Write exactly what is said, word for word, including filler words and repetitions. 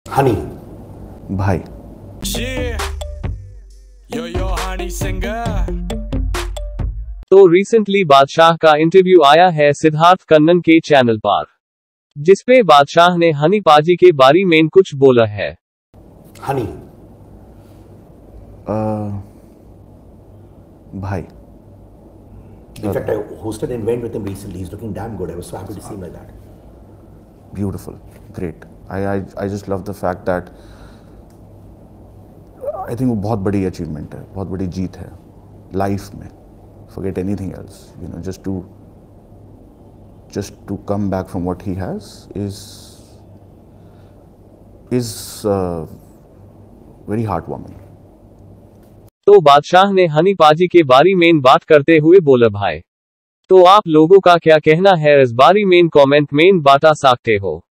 हनी भाई। तो रिसेंटली बादशाह का इंटरव्यू आया है सिद्धार्थ कन्नन के चैनल पर, जिसपे बादशाह ने हनी पाजी के बारे में कुछ बोला है। हनी uh, भाई। In fact, I hosted an event with him recently. He's looking damn good. I was so happy to see him like that. Beautiful, great. I I I just love the fact that I think वो बहुत बड़ी achievement है, बहुत बड़ी जीत है life में. Forget anything else. You know, just to just to come back from what he has is is uh, very heartwarming. तो बादशाह ने हनी पाजी के बारे में बात करते हुए बोला, भाई तो आप लोगों का क्या कहना है इस बारे में कमेंट में बता सकते हो।